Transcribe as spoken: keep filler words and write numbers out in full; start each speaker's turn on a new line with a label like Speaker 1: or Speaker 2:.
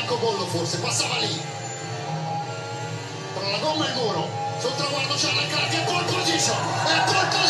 Speaker 1: Franco Collo forse, passava lì. Tra la gomma e il muro, sul traguardo c'è la Carpi, è pole position, è pole position.